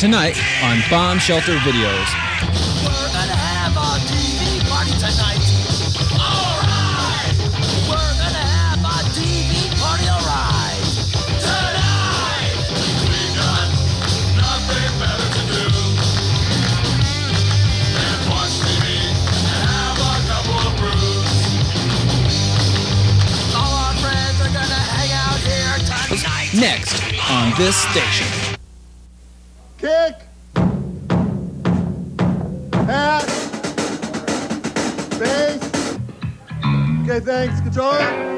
Tonight on Bomb Shelter Videos. We're gonna have a TV party tonight. Alright! We're gonna have a TV party, alright! Tonight! We got nothing better to do than watch TV and have a couple of brews. All our friends are gonna hang out here tonight. Next on this station. Kick! Hat! Bass! Okay, thanks. Guitar?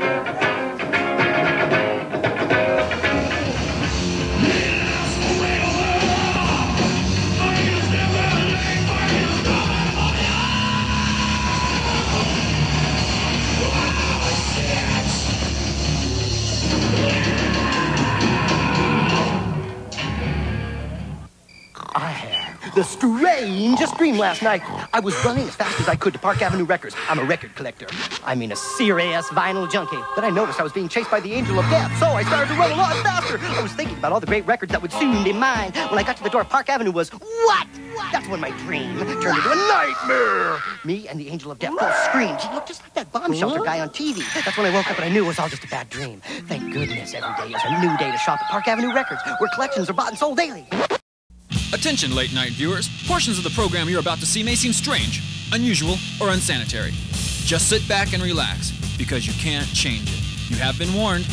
The strangest dream last night. I was running as fast as I could to Park Avenue Records. I'm a record collector. I mean a serious vinyl junkie. Then I noticed I was being chased by the Angel of Death, so I started to run a lot faster. I was thinking about all the great records that would soon be mine. When I got to the door, Park Avenue was what? That's when my dream turned into a nightmare. Me and the Angel of Death both screamed. He looked just like that bomb shelter guy on TV. That's when I woke up and I knew it was all just a bad dream. Thank goodness every day is a new day to shop at Park Avenue Records, where collections are bought and sold daily. Attention, late-night viewers. Portions of the program you're about to see may seem strange, unusual, or unsanitary. Just sit back and relax, because you can't change it. You have been warned.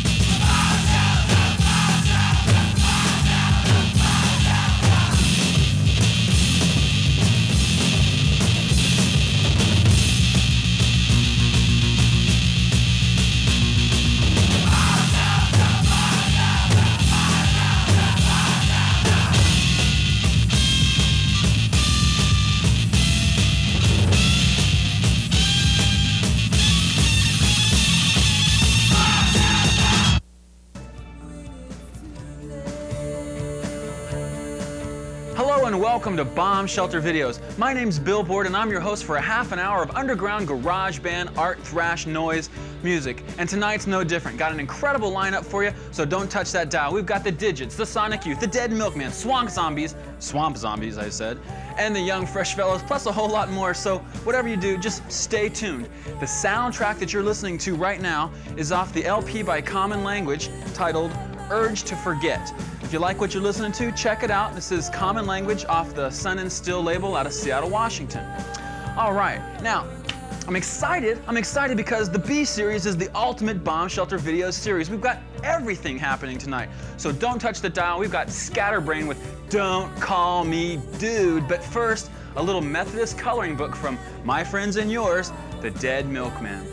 Hello and welcome to Bomb Shelter Videos. My name's Billboard and I'm your host for a half an hour of underground garage band, art, thrash, noise, music. And tonight's no different. Got an incredible lineup for you, so don't touch that dial. We've got the Didjits, the Sonic Youth, the Dead Milkmen, Swamp Zombies I said, and the Young Fresh Fellows, plus a whole lot more. So whatever you do, just stay tuned. The soundtrack that you're listening to right now is off the LP by Common Language titled Urge to Forget. If you like what you're listening to, check it out. This is Common Language off the Sun and Still label out of Seattle, Washington. All right, now, I'm excited because the B series is the ultimate Bomb Shelter Videos series. We've got everything happening tonight. So don't touch the dial. We've got Scatterbrain with Don't Call Me Dude. But first, a little Methodist coloring book from my friends and yours, the Dead Milkmen.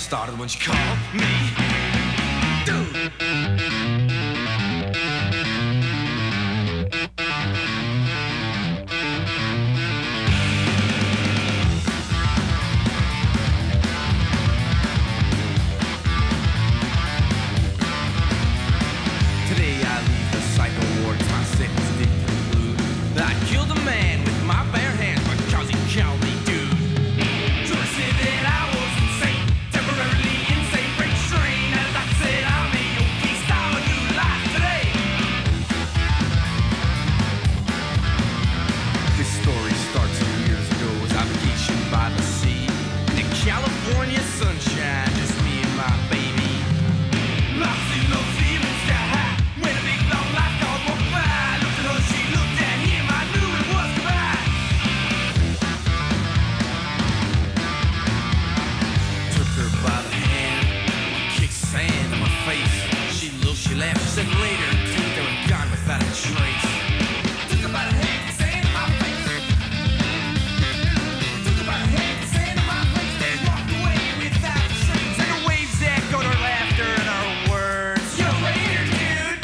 started when she called me dude. Today I leave the psycho ward, my sickness didn't conclude that I killed a man with my bare hands because he called me dude. So I said that I was insane, temporarily insane, brain strain. As I said, I'm a okay style new life today. This story starts years ago as I vacationed by the sea in California sunshine, just me and my baby. Lost in those feelings got high when a big long life dog walked by. Looked at her, she looked at him, I knew it was goodbye. Took her by the hand, kicked sand in my face. She looked, she laughed, she said later, dude, they were gone without a trace. Took her by the hand, kicked sand in my face. Took her by the hand, kicked sand in my face. They walked away without a trace. And the waves echoed her laughter and her words. Yo, later, dude.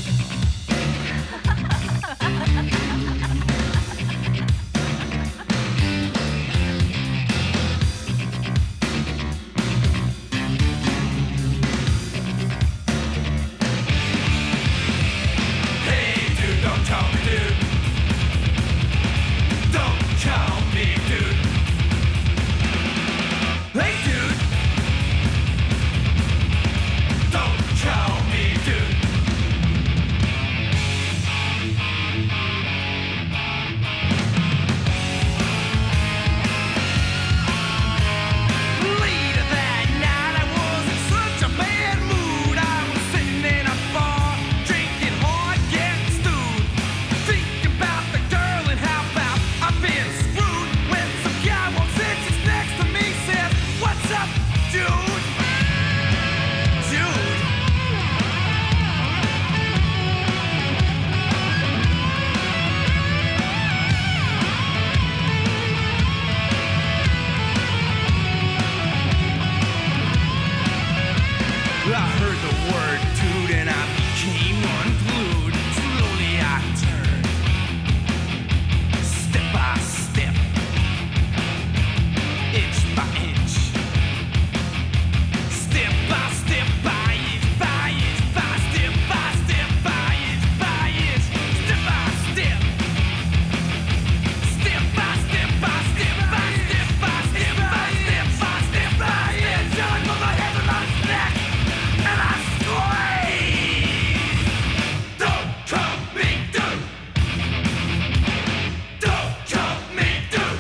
Hey, dude, don't call me dude. Don't call me dude. Hey, dude. Don't call me dude. Later that night, I was in such a bad mood. I was sitting in a bar, drinking hard, getting stewed, thinking about the girl and how about I've been screwed. When some guy walks in, sits next to me, says, "What's up, dude?" Dude. I heard the word dude and I became unglued. Slowly I turned, step by step, inch by inch, step by step, by inch by inch, by step by step, by inch by inch, step by step, step by step, by step by step, by step by step, by step by inch. Till I put my hands on his neck and I squeeze. Don't call me dude. Don't call me dude.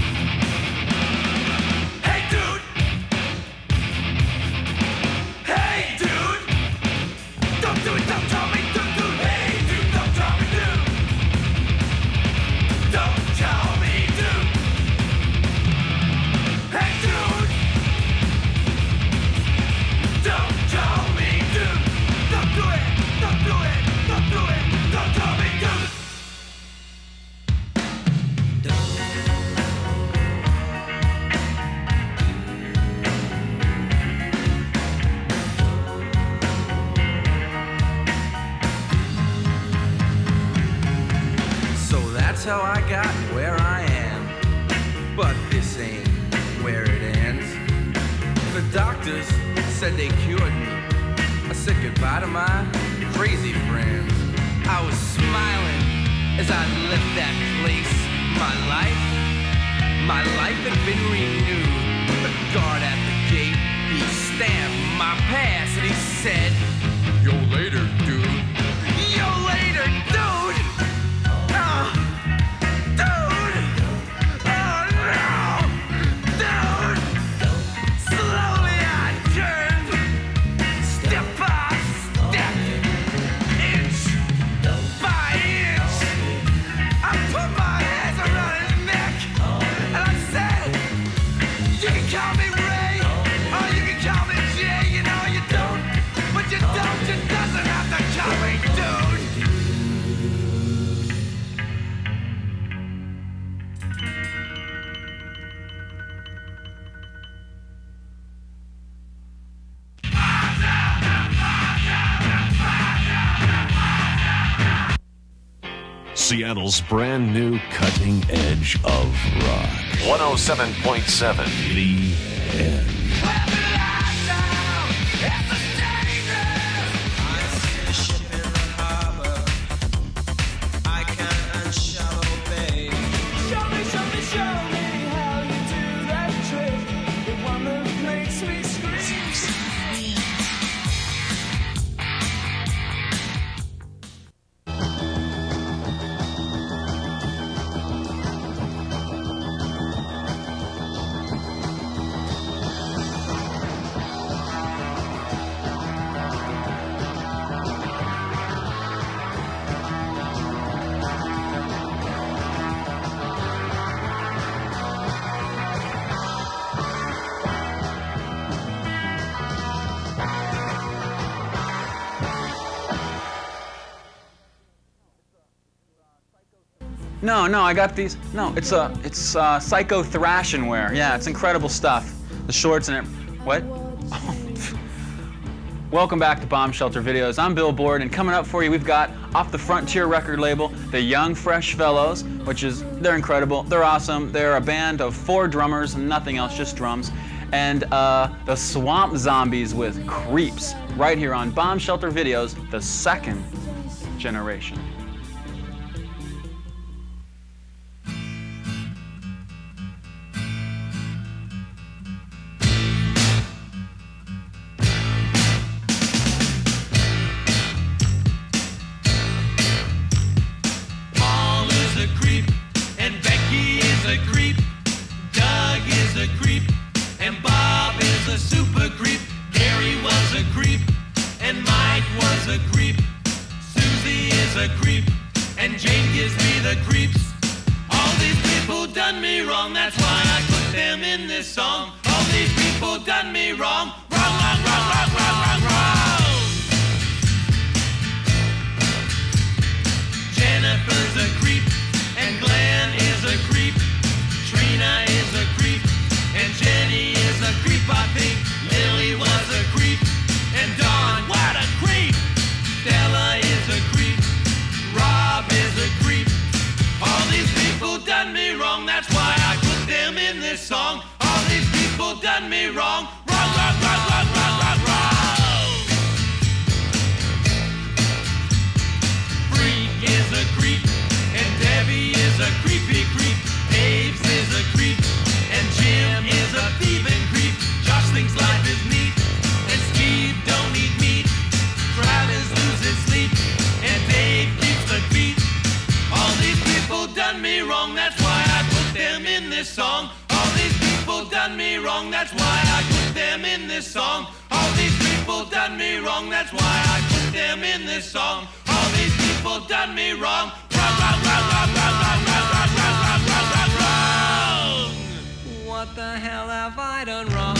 Hey dude. Hey dude. Don't do it. Don't call me dude. Dude. Hey dude. Don't call me dude. Don't call me dude. Hey dude. Don't call me dude. Don't do it. Don't do it. Don't do it. Don't call me dude. So that's how I got where I am. But this ain't where it ends. The doctors said they cured me. I said goodbye to my crazy friends. I was smiling as I left that place. My life had been renewed. The guard at the gate, he stamped my pass and he said, "Yo later, dude." Yo later, dude. Dude. Oh no. Dude. Slowly I turned, step by step, inch by inch. I put my hands around his neck and I said, Seattle's brand new cutting edge of rock. 107.7 The End. No, I got these. No, it's psycho thrashing wear. Yeah, it's incredible stuff. The shorts and it. What? Welcome back to Bomb Shelter Videos. I'm Bill Board, and coming up for you, we've got off the Frontier record label, the Young Fresh Fellows, they're incredible. They're awesome. They're a band of 4 drummers and nothing else, just drums. And the Swamp Zombies with Creeps, right here on Bomb Shelter Videos, the second generation. What the hell have I done wrong?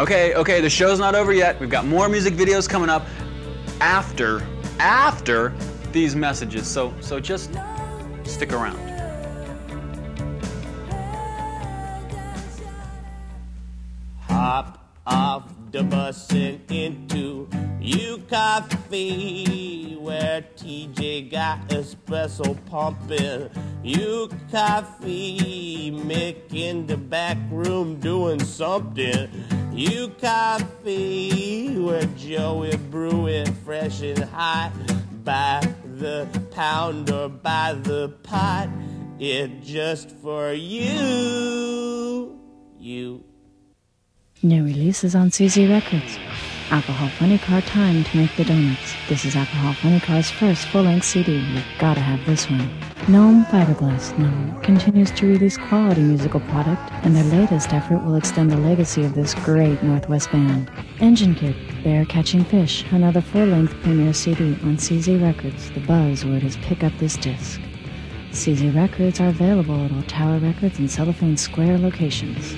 Okay, the show's not over yet. We've got more music videos coming up after these messages. So just stick around. Hop off the bus and into U Coffee, where TJ got espresso pumping. U Coffee, Mick in the back room doing something. U Coffee, where Joey brew it fresh and hot by the pound or by the pot. It just for you. New releases on CZ Records. Alcohol Funny Car Time to Make the Donuts. This is Alcohol Funny Car's first full-length CD. You've gotta have this one. Gnome Fiberglass Gnome continues to release quality musical product, and their latest effort will extend the legacy of this great Northwest band. Engine Kid, Bear Catching Fish, another full-length premiere CD on CZ Records. The buzzword is pick up this disc. CZ Records are available at all Tower Records and Cellophane Square locations.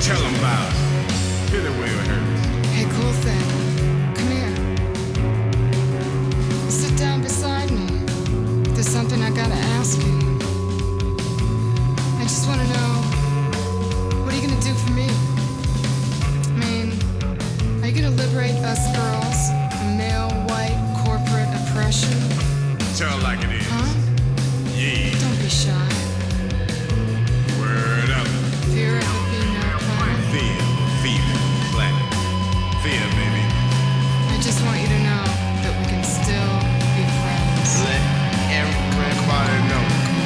Tell them about it. Hit it where it hurts. Hey, cool thing. Come here. Sit down beside me. There's something I gotta ask you. I just wanna know, what are you gonna do for me? I mean, are you gonna liberate us girls from male, white, corporate oppression? Tell it like it is. Huh? Yeah. Don't be shy. Word up. Fear of the female planet. Fear, planet. Fear, baby. I just want you to know that we can still be friends. Let everybody know.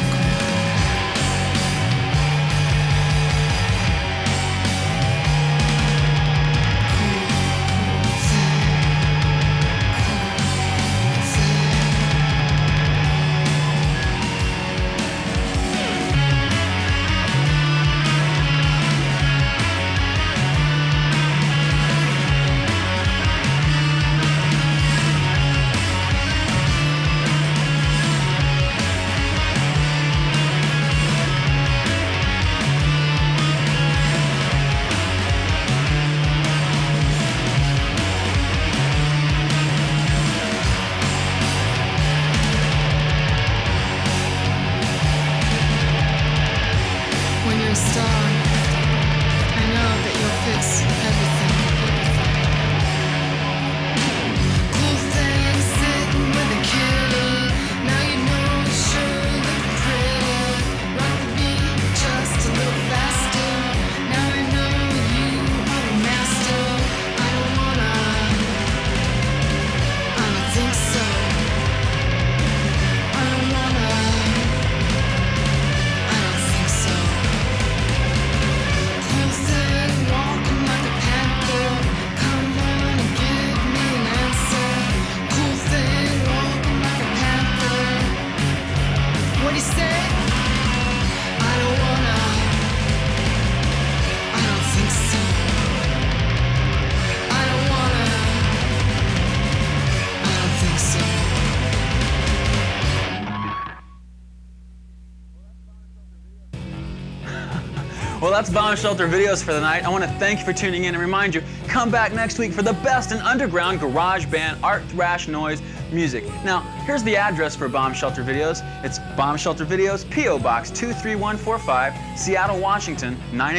Well, that's Bomb Shelter Videos for the night. I want to thank you for tuning in and remind you, come back next week for the best in underground garage band, art, thrash, noise, music. Now, here's the address for Bomb Shelter Videos. It's Bomb Shelter Videos, P.O. Box 23145, Seattle, Washington,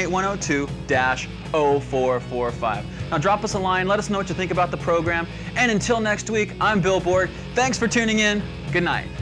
98102-0445. Now, drop us a line, let us know what you think about the program. And until next week, I'm Billboard. Thanks for tuning in. Good night.